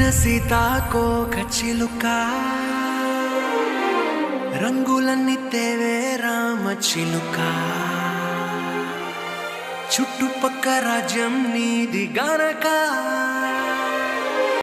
సీతాకోక చిలుక రంగులన్నీ తేవే రామ చిలుక చుట్టుపక్క రాజ్యం నీది గనక